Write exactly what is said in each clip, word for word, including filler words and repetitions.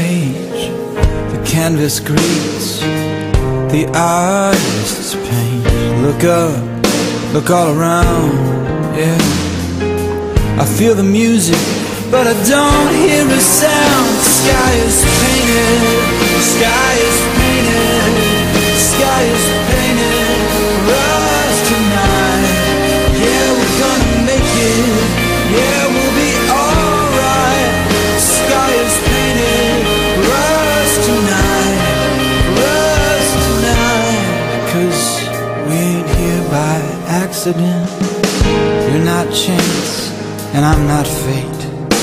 page, the canvas greets the artist's paint. Look up, look all around, yeah. I feel the music, but I don't hear a sound. The sky is painted, the sky is painted, the sky is painted for us tonight. Yeah, we're gonna make it, yeah, we'll be alright. The sky is painted for us tonight, for us tonight. 'Cause we ain't here by accident. You're not chance, and I'm not fate.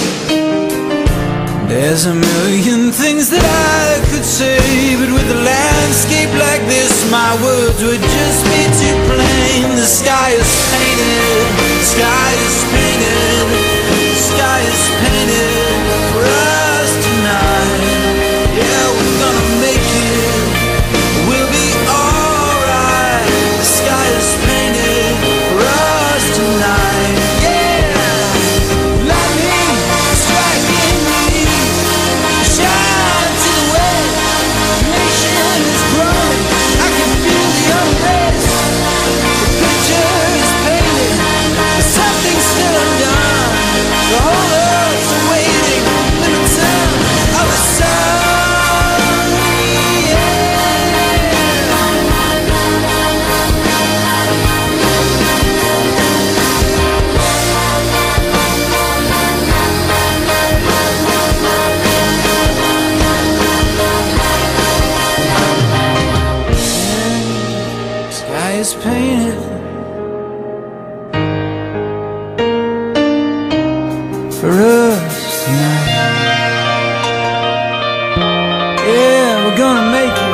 There's a million things that I could say, but with a landscape like this, my words would just be too plain. The sky is painted, the sky is painted, the sky is painted for us tonight. Yeah, we're gonna make it, we'll be alright. The sky is painted for us tonight. Is painted for us tonight. Yeah, we're gonna make it.